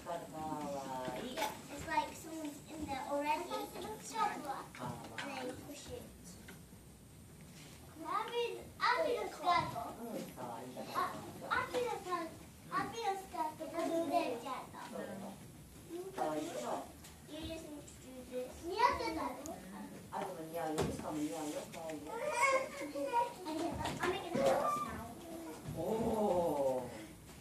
わいい。 Yeah, it's like someone's in there already. And then you push it. Abbyのスカート。 うん、かわいいだかあ、アビのスカートが濡れちゃった。 ら。かわいいでしょ。 You just need to do this. 似合ってたの？ あ、でも似合うよ。しかも似合うよ。かわいいよ。 ありがとう。I'm making a house now. おお。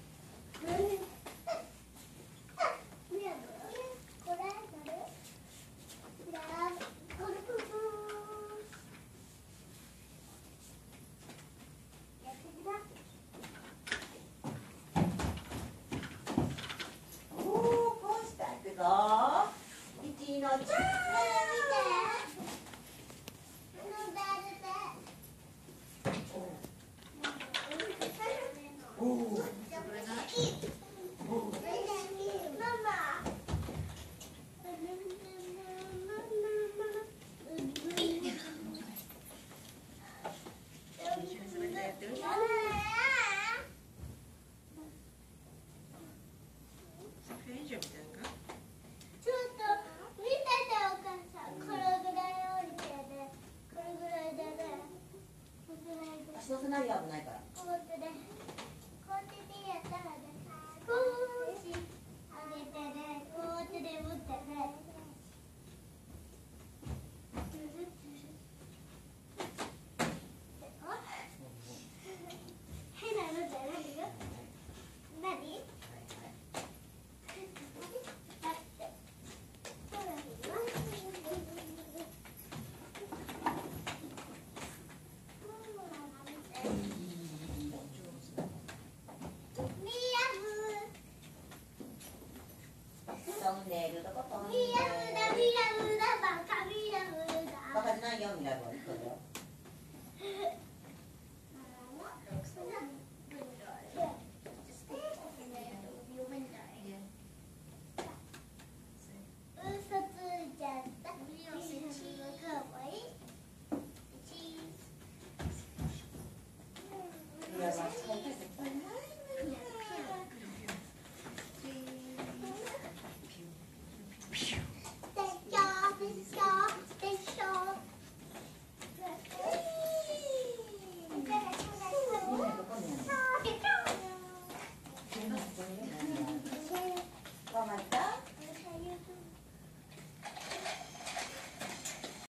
足の砂りは危ないから。 こうやってやったらね、こうし上げてね、こうやってね、持ってね。変なのじゃないよ。何？ トンネルどこトンネル。 ミラムだバカミラムだ。 バカじゃないよ、ミラブは。